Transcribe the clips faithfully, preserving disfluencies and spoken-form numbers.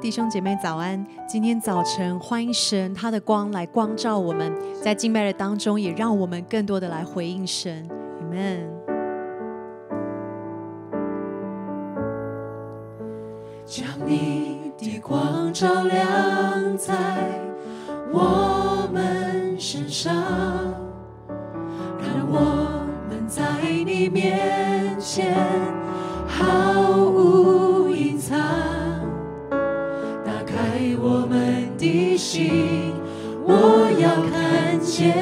弟兄姐妹早安！今天早晨欢迎神，他的光来光照我们，在敬拜的当中，也让我们更多的来回应神。Amen。 将你的光照亮在我们身上，让我们在你面前毫无隐藏。打开我们的心，我要看见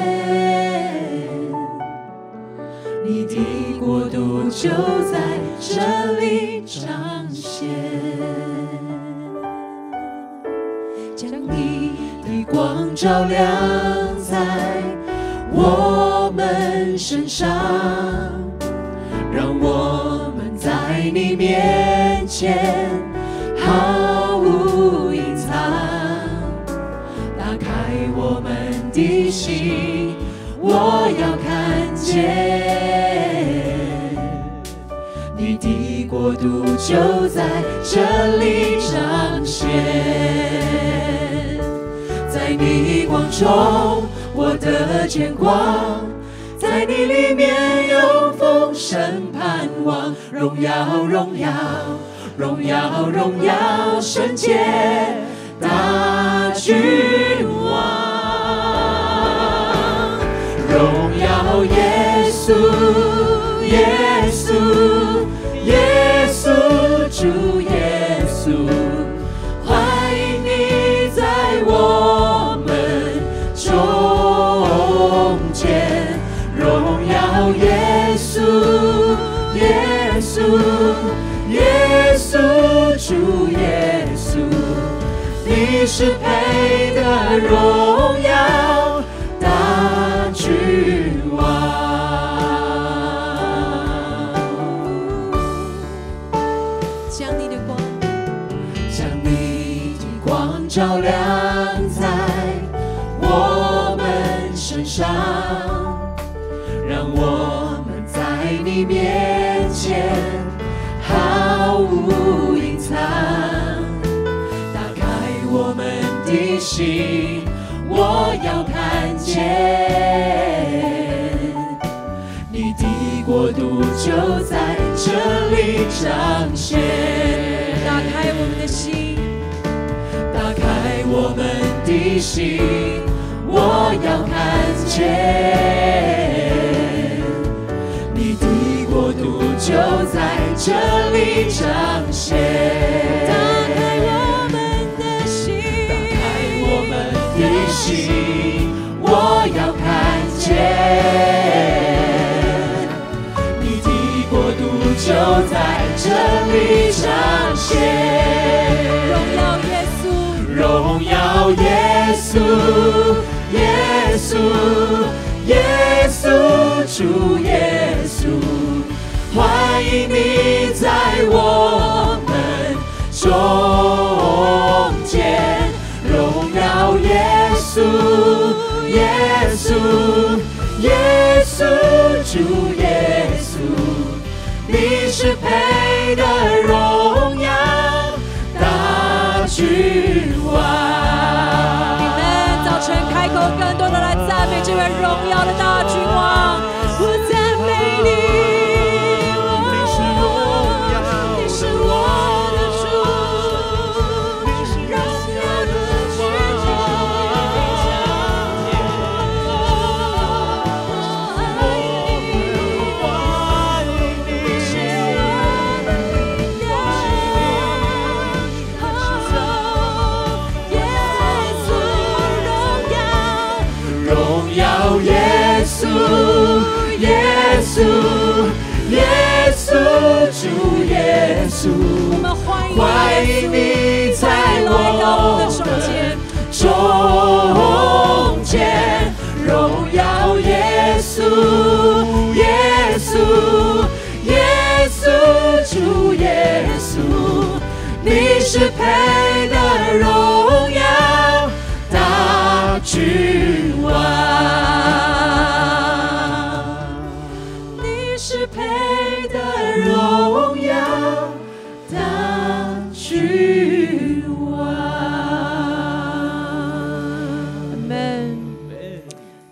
你的国度就在这里彰显。将你的光照亮在我们身上，让我们在你面前毫无隐藏。打开我们的心，我要看见你的国度就在这里彰显。在你光中我得见光，在你里面有丰盛盼望。荣耀荣耀荣耀荣耀圣洁大君王，荣耀耶稣耶稣耶稣主耶稣，欢迎你在我们中间。荣耀耶稣耶稣耶稣主耶稣，你是配得荣耀大君王。 将你的光， 将你的光照亮在我们身上，让我们在你面前毫无隐藏。打开我们的心，我要看见你的国度就在这里彰显。 打开我们的心， 打开我们的心，我要看见你的国度就在这里彰显。 打开我们的心， 打开我们的心，我要看见你的国度就在这里彰显。 荣耀耶稣， 荣耀耶稣耶稣耶稣主耶稣，欢迎你在我们中间。荣耀耶稣耶稣耶稣主耶稣，你是配得荣耀大君王。 早晨开口更多的来赞美这位荣耀的大君王，我赞美你。 耶稣耶稣耶稣主耶稣， 我们欢迎欢迎你在我们中间。荣耀耶稣耶稣耶稣主耶稣，你是配得荣耀大君王。是配得荣耀大君王。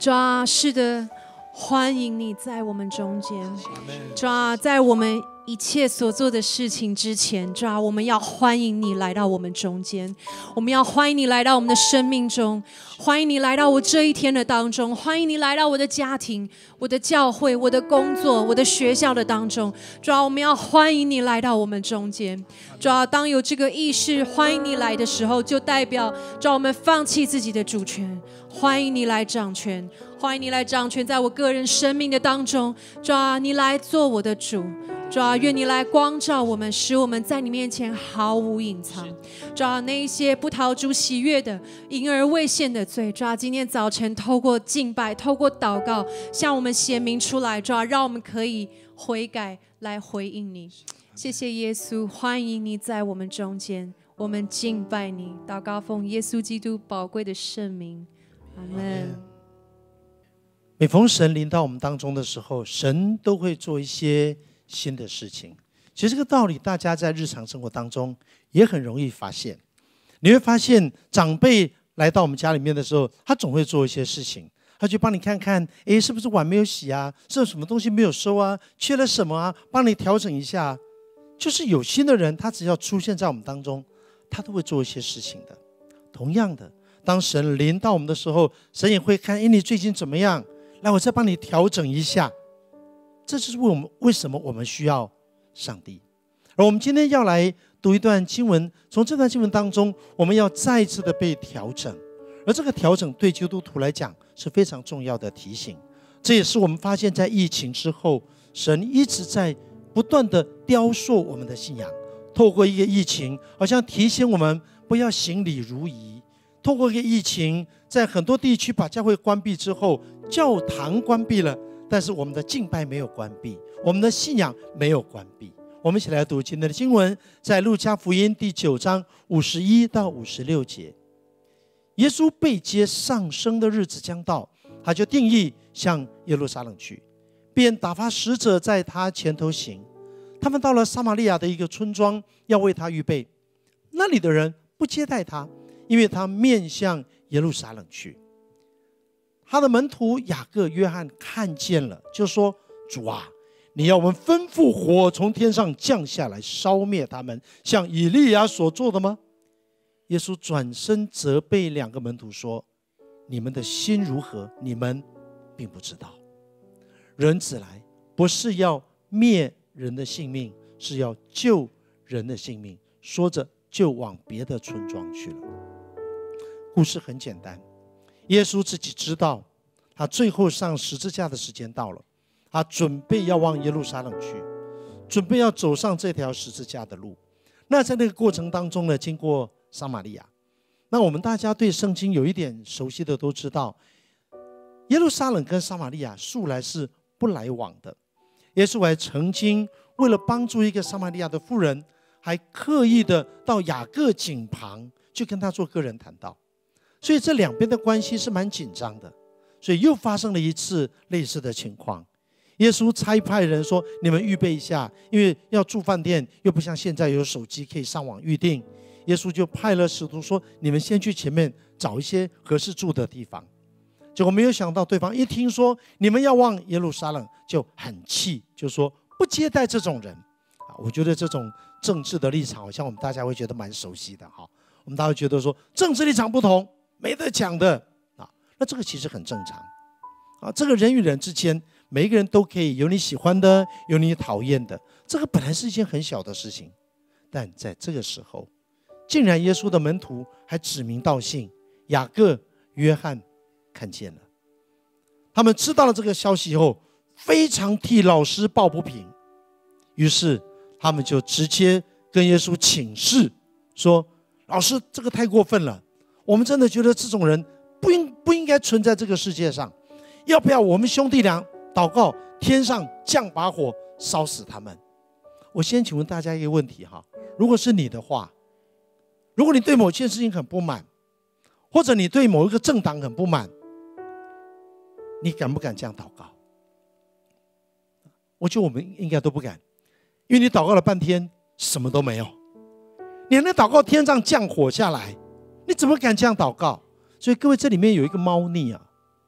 主啊，是的，欢迎你在我们中间。主啊，在我们一切所做的事情之前，主啊，我们要欢迎你来到我们中间，我们要欢迎你来到我们的生命中，欢迎你来到我这一天的当中，欢迎你来到我的家庭、我的教会、我的工作、我的学校的当中。主啊，我们要欢迎你来到我们中间。主啊，当有这个意识欢迎你来的时候，就代表主啊，我们放弃自己的主权，欢迎你来掌权，欢迎你来掌权在我个人生命的当中。主啊，你来做我的主。主啊，愿你来光照我们，使我们在你面前毫无隐藏。主啊，那一些不讨主喜悦的、隐而未现的罪，主啊，今天早晨透过敬拜、透过祷告，向我们显明出来。主啊，让我们可以悔改来回应你。谢谢耶稣，欢迎你在我们中间，我们敬拜你。祷告奉耶稣基督宝贵的圣名，阿们。 每逢神临到我们当中的时候，神都会做一些新的事情。其实这个道理大家在日常生活当中也很容易发现。你会发现长辈来到我们家里面的时候，他总会做一些事情，他就帮你看看，诶，是不是碗没有洗啊，是不是什么东西没有收啊，缺了什么啊，帮你调整一下。就是有心的人，他只要出现在我们当中，他都会做一些事情的。同样的，当神临到我们的时候，神也会看，诶，你最近怎么样，来我再帮你调整一下。这就是为我们为什么我们需要上帝。而我们今天要来读一段经文，从这段经文当中，我们要再一次的被调整，而这个调整对基督徒来讲是非常重要的提醒。这也是我们发现在疫情之后，神一直在不断的雕塑我们的信仰。透过一个疫情，好像提醒我们不要行礼如仪。透过一个疫情，在很多地区把教会关闭之后，教堂关闭了，但是我们的敬拜没有关闭，我们的信仰没有关闭。我们一起来读今天的经文，在路加福音第九章五十一到五十六节。耶稣被接上升的日子将到，他就定义向耶路撒冷去，便打发使者在他前头行。他们到了撒玛利亚的一个村庄，要为他预备。那里的人不接待他，因为他面向耶路撒冷去。他的门徒雅各、约翰看见了，就说：主啊，你要我们吩咐火从天上降下来，烧灭他们，像以利亚所做的吗？耶稣转身责备两个门徒说：你们的心如何，你们并不知道。人子来，不是要灭人的性命，是要救人的性命。说着就往别的村庄去了。故事很简单，耶稣自己知道他最后上十字架的时间到了，他准备要往耶路撒冷去，准备要走上这条十字架的路。那在那个过程当中呢，经过撒玛利亚。那我们大家对圣经有一点熟悉的都知道，耶路撒冷跟撒玛利亚素来是不来往的。耶稣还曾经为了帮助一个撒玛利亚的妇人，还刻意的到雅各井旁去跟他做个人谈道。所以这两边的关系是蛮紧张的。所以又发生了一次类似的情况。耶稣差派人说：你们预备一下，因为要住饭店，又不像现在有手机可以上网预定。耶稣就派了使徒说：你们先去前面找一些合适住的地方。结果没有想到对方一听说你们要往耶路撒冷，就很气，就说不接待这种人。我觉得这种政治的立场好像我们大家会觉得蛮熟悉的。我们大家会觉得说政治立场不同没得讲的，那这个其实很正常。这个人与人之间，每一个人都可以有你喜欢的，有你讨厌的，这个本来是一件很小的事情。但在这个时候，竟然耶稣的门徒还指名道姓，雅各、约翰看见了。他们知道了这个消息后，非常替老师抱不平，于是他们就直接跟耶稣请示说：老师，这个太过分了，我们真的觉得这种人不应不应该存在这个世界上，要不要我们兄弟俩祷告，天上降把火烧死他们？我先请问大家一个问题哈，如果是你的话，如果你对某件事情很不满，或者你对某一个政党很不满，你敢不敢这样祷告？我觉得我们应该都不敢，因为你祷告了半天什么都没有，你还能祷告天上降火下来，你怎么敢这样祷告？所以各位，这里面有一个猫腻啊，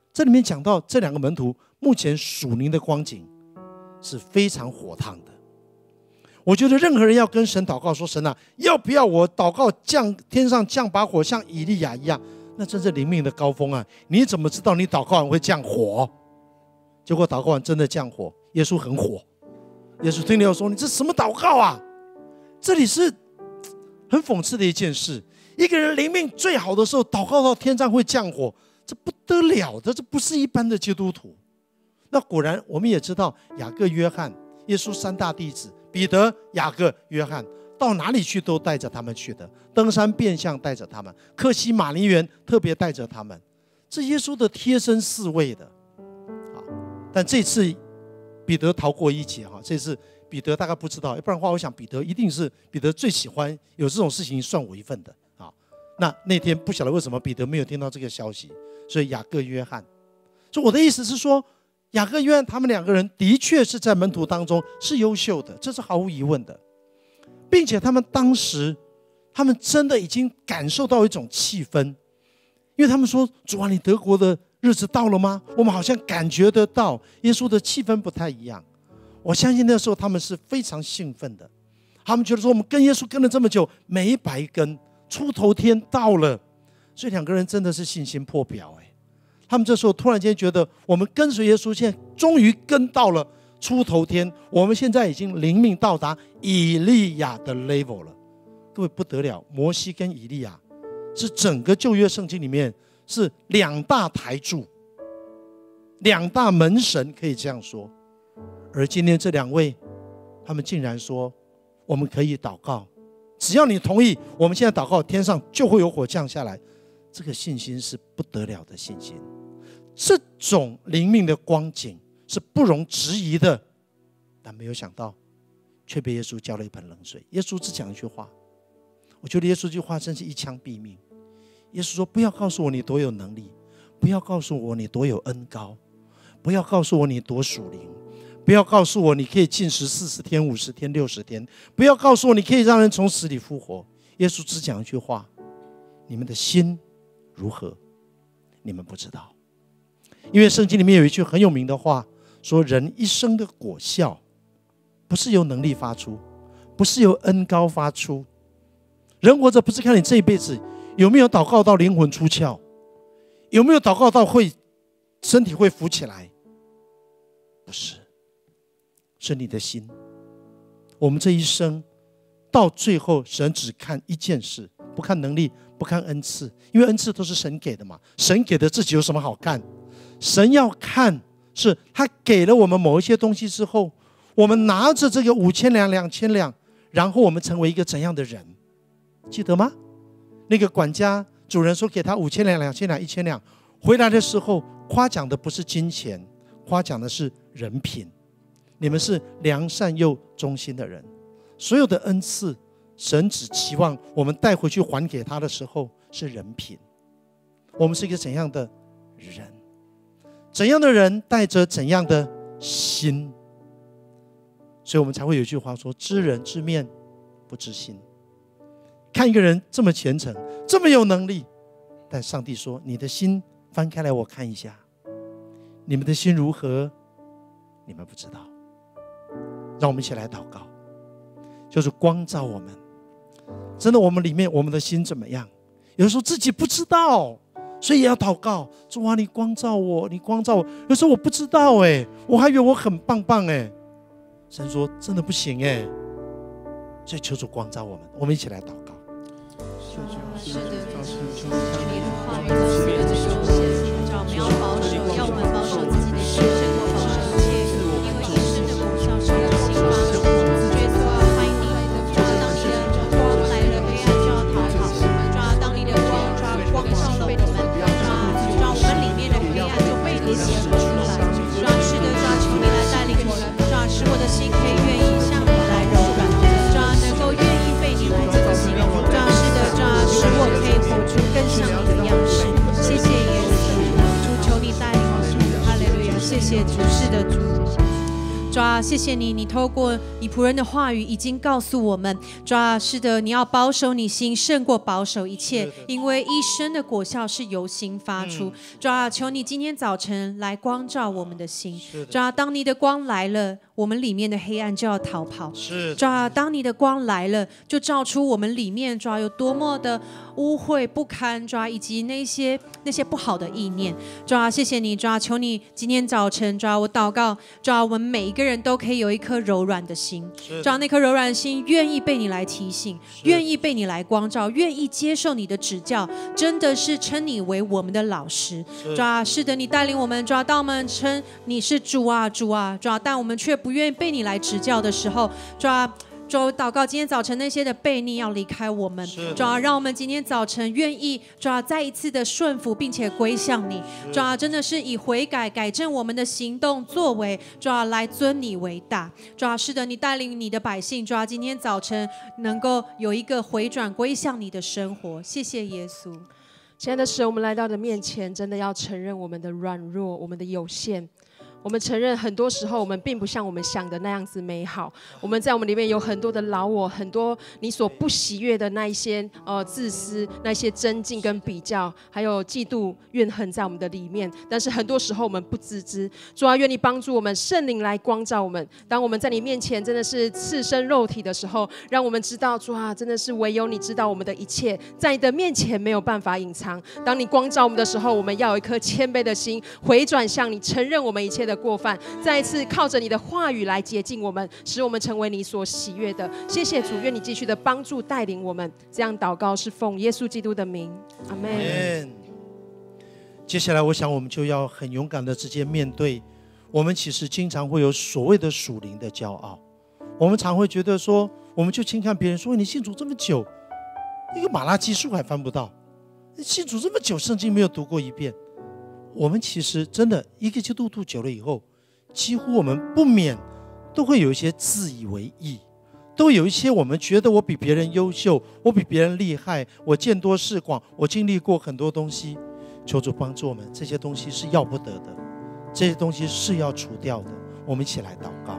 这里面讲到这两个门徒目前属灵的光景是非常火烫的。我觉得任何人要跟神祷告说，神啊，要不要我祷告降天上降把火像以利亚一样，那真是灵命的高峰啊！你怎么知道你祷告完会降火？结果祷告完真的降火，耶稣很火。耶稣听了说，你这什么祷告啊？这里是很讽刺的一件事，一个人灵命最好的时候祷告到天上会降火，这不得了的，这不是一般的基督徒。那果然我们也知道，雅各、约翰，耶稣三大弟子，彼得、雅各、约翰到哪里去都带着他们去的，登山变相带着他们，客西马尼园特别带着他们，这耶稣的贴身侍卫的。但这次彼得逃过一劫，这次彼得大概不知道，不然的话我想彼得一定是彼得最喜欢有这种事情算我一份的。那那天不晓得为什么彼得没有听到这个消息，所以雅各、约翰，所以我的意思是说，雅各、约翰他们两个人的确是在门徒当中是优秀的，这是毫无疑问的，并且他们当时他们真的已经感受到一种气氛，因为他们说，主啊，你得国的日子到了吗？我们好像感觉得到耶稣的气氛不太一样。我相信那时候他们是非常兴奋的，他们觉得说，我们跟耶稣跟了这么久没白跟，出头天到了，所以两个人真的是信心破表。他们这时候突然间觉得，我们跟随耶稣现在终于跟到了出头天，我们现在已经灵命到达以利亚的 level 了。各位不得了，摩西跟以利亚是整个旧约圣经里面是两大台柱，两大门神，可以这样说。而今天这两位，他们竟然说，我们可以祷告，只要你同意，我们现在祷告，天上就会有火降下来。这个信心是不得了的信心，这种灵命的光景是不容置疑的。但没有想到，却被耶稣浇了一盆冷水。耶稣只讲一句话，我觉得耶稣这句话真是一枪毙命。耶稣说，不要告诉我你多有能力，不要告诉我你多有恩膏，不要告诉我你多属灵，不要告诉我你可以禁食四十天、五十天、六十天，不要告诉我你可以让人从死里复活。耶稣只讲一句话，你们的心如何，你们不知道。因为圣经里面有一句很有名的话，说人一生的果效不是由能力发出，不是由恩膏发出。人活着不是看你这一辈子有没有祷告到灵魂出窍，有没有祷告到会身体会浮起来，不是，是你的心。我们这一生到最后，神只看一件事，不看能力，不看恩赐，因为恩赐都是神给的嘛，神给的自己有什么好看？神要看是他给了我们某一些东西之后，我们拿着这个五千两、两千两，然后我们成为一个怎样的人？记得吗？那个管家主人说给他五千两、两千两、一千两，回来的时候夸奖的不是金钱，夸奖的是人品。你们是良善又忠心的人。所有的恩赐，神只期望我们带回去还给他的时候是人品。我们是一个怎样的人？怎样的人带着怎样的心？所以我们才会有一句话说，知人知面不知心。看一个人这么虔诚，这么有能力，但上帝说，你的心翻开来我看一下，你们的心如何，你们不知道。让我们一起来祷告，就是光照我们。真的，我们里面我们的心怎么样？有时候自己不知道，所以也要祷告，主啊，你光照我，你光照我。有时候我不知道，哎，我还以为我很棒棒，哎，神说真的不行，哎，所以求主光照我们。我们一起来祷告。 是的，求你的话语告诉我们的首先，叫我们要保守，要我们保守自己的心，胜过保守一切，因为一生的果效是由心发出。耶稣啊，欢迎你，抓当你的光来了，黑暗就要逃跑；抓当你的光，抓光照了我们，抓抓我们里面的黑暗就被你显出来。抓是的，抓求你来带领我，抓使我的心可以愿意向你来柔软，抓能够愿意被你来更新，抓是的，抓使我可以活出更像你的样式。谢谢耶稣，主求你带领我们，哈利路亚！谢谢主，是的主。 主啊，谢谢你，你透过你仆人的话语已经告诉我们，主啊，是的，你要保守你心胜过保守一切，因为一生的果效是由心发出。嗯、主啊，求你今天早晨来光照我们的心。主啊，当你的光来了，我们里面的黑暗就要逃跑。是，主啊，当你的光来了，就照出我们里面主啊有多么的污秽不堪，主啊，以及那些那些不好的意念。主啊，谢谢你，主啊，求你今天早晨，主啊，我祷告，主啊，我们每一个人都可以有一颗柔软的心，主啊，那颗柔软的心愿意被你来提醒，愿意被你来光照，愿意接受你的指教，真的是称你为我们的老师。主啊，是的，你带领我们，主啊，当我们称你是主啊主啊主啊，但我们却不愿意被你来指教的时候，主啊，主啊，祷告今天早晨那些的悖逆要离开我们，主啊，让我们今天早晨愿意，主啊，再一次的顺服并且归向你，主啊，真的是以悔改改正我们的行动作为，主啊，来尊你为大。主啊，是的，你带领你的百姓，主啊，今天早晨能够有一个回转归向你的生活。谢谢耶稣。 亲爱的神，我们来到你的面前，真的要承认我们的软弱，我们的有限。我们承认很多时候我们并不像我们想的那样子美好，我们在我们里面有很多的老我，很多你所不喜悦的那一些呃自私，那些争竞跟比较，还有嫉妒怨恨在我们的里面，但是很多时候我们不自知。主啊，愿你帮助我们，圣灵来光照我们，当我们在你面前真的是赤身肉体的时候，让我们知道主啊，真的是唯有你知道我们的一切，在你的面前没有办法隐藏。当你光照我们的时候，我们要有一颗谦卑的心，回转向你，承认我们一切的的过犯，再一次靠着你的话语来洁净我们，使我们成为你所喜悦的。谢谢主，愿你继续的帮助带领我们。这样祷告是奉耶稣基督的名，阿们。 接下来我想我们就要很勇敢的直接面对，我们其实经常会有所谓的属灵的骄傲，我们常会觉得说，我们就轻看别人说，你信主这么久，一个马拉基书还翻不到，信主这么久圣经没有读过一遍。我们其实真的一个基督徒久了以后，几乎我们不免都会有一些自以为意，都有一些我们觉得我比别人优秀，我比别人厉害，我见多识广，我经历过很多东西。求主帮助我们，这些东西是要不得的，这些东西是要除掉的。我们一起来祷告。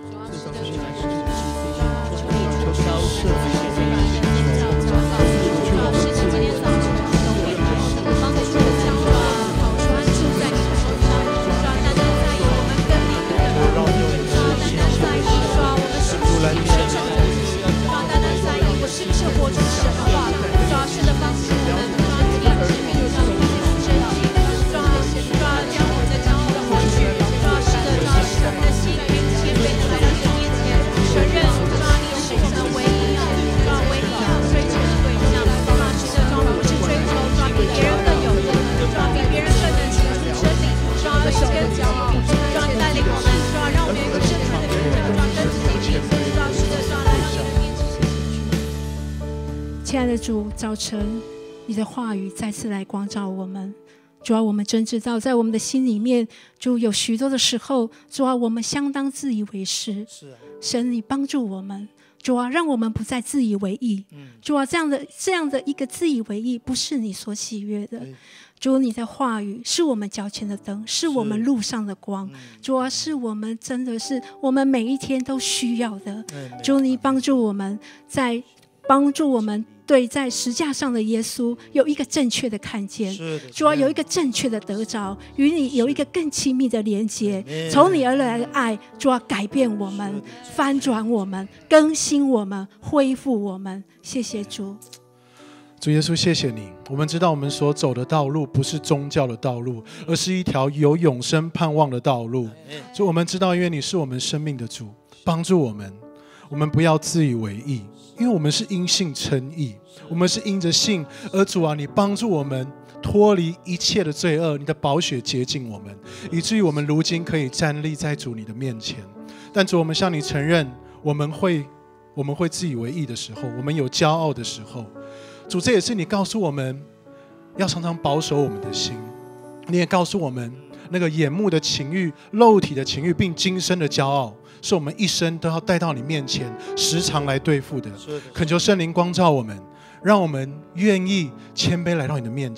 亲爱的主，早晨你的话语再次来光照我们。主啊，我们真知道在我们的心里面，就有许多的时候，主啊，我们相当自以为是。是啊，神你帮助我们，主啊，让我们不再自以为意。嗯、主啊，这样的这样的一个自以为意，不是你所喜悦的。主，你的话语是我们脚前的灯，是我们路上的光。嗯、主啊，是我们真的是我们每一天都需要的。嗯、主，你帮助我们，在帮助我们。对，在十架上的耶稣有一个正确的看见，主啊，有一个正确的得着，与你有一个更亲密的连接。从你而来的爱，主啊，改变我们，翻转我们，更新我们，恢复我们。谢谢主。 主耶稣，谢谢你。我们知道我们所走的道路不是宗教的道路，而是一条有永生盼望的道路。主，我们知道，因为你是我们生命的主，帮助我们，我们不要自以为意。因为我们是因信称义，我们是因着信，而主啊，你帮助我们脱离一切的罪恶，你的宝血洁净我们，以至于我们如今可以站立在主你的面前。但主，我们向你承认，我们会我们会自以为意的时候，我们有骄傲的时候。主，这也是你告诉我们要常常保守我们的心，你也告诉我们那个眼目的情欲、肉体的情欲，并今生的骄傲，是我们一生都要带到你面前，时常来对付的。恳求圣灵光照我们，让我们愿意谦卑来到你的面前，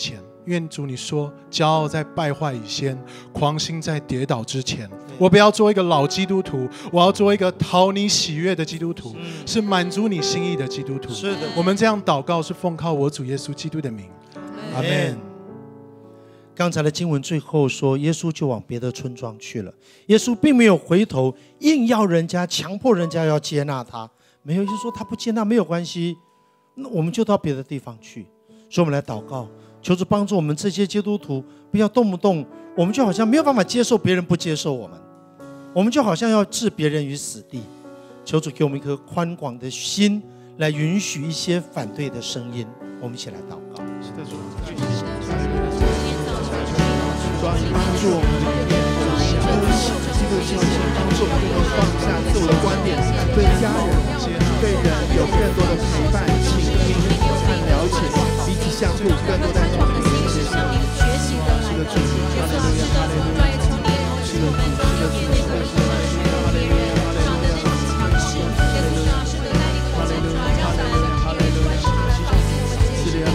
愿主你说，骄傲在败坏以先，狂心在跌倒之前。我不要做一个老基督徒，我要做一个讨你喜悦的基督徒，是满足你心意的基督徒。 是的， 我们这样祷告是奉靠我主耶稣基督的名，阿们。 刚才的经文最后说，耶稣就往别的村庄去了。耶稣并没有回头，硬要人家强迫人家要接纳他，没有，就是说他不接纳没有关系，那我们就到别的地方去。所以我们来祷告，求主帮助我们这些基督徒，不要动不动我们就好像没有办法接受别人不接受我们，我们就好像要置别人于死地。求主给我们一颗宽广的心，来允许一些反对的声音。我们一起来祷告。是的，主， 帮助我们这个信息，帮助我们能放下自我的观点，对家人、对人有更多的陪伴、倾听和了解，彼此相互，更多在主里面接受。是的，主，哈利路亚，哈利路亚，是的，主，是的，主，是的，主，哈利路亚，哈利路亚，哈利路亚，哈利路亚，是的，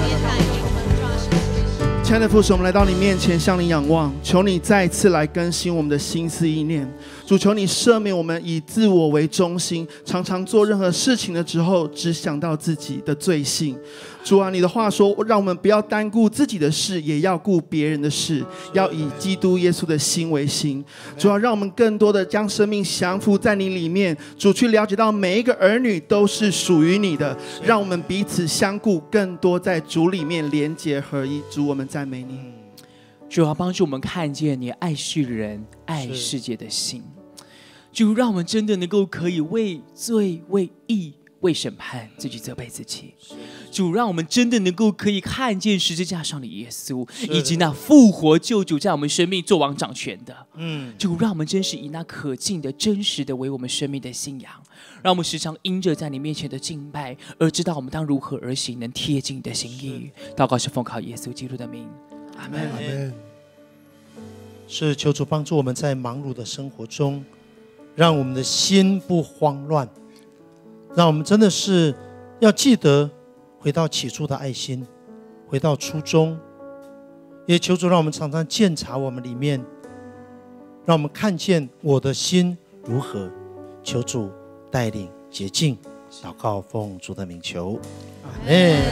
亲爱的父神，我们来到你面前，向你仰望，求你再次来更新我们的心思意念。主，求你赦免我们以自我为中心，常常做任何事情的时候只想到自己的罪性。主啊，你的话说，让我们不要单顾自己的事，也要顾别人的事，要以基督耶稣的心为心。主啊，让我们更多的将生命降服在你里面。主，去了解到每一个儿女都是属于你的，让我们彼此相顾，更多在主里面连结合一。主，我们赞美你。 主啊，帮助我们看见你爱世人、爱世界的心。主，让我们真的能够可以为罪、为义、为审判自己责备自己。主，让我们真的能够可以看见十字架上的耶稣，以及那复活救主在我们生命作王掌权的。嗯，主，让我们真是以那可敬的、真实的为我们生命的信仰，让我们时常因着在你面前的敬拜，而知道我们当如何而行，能贴近你的心意。祷告是奉靠耶稣基督的名，阿们。 阿们。 是求主帮助我们在忙碌的生活中，让我们的心不慌乱，让我们真的是要记得回到起初的爱心，回到初衷。也求主让我们常常鉴察我们里面，让我们看见我的心如何。求主带领洁净。祷告奉主的名求，阿们。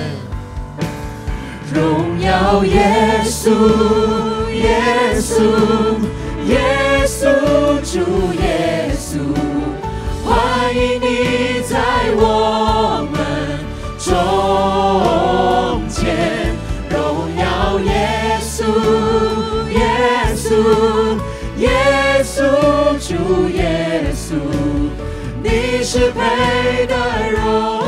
荣耀耶稣，耶稣，耶稣，主耶稣，欢迎你在我们中间。荣耀耶稣，耶稣，耶稣，主耶稣，你是配得荣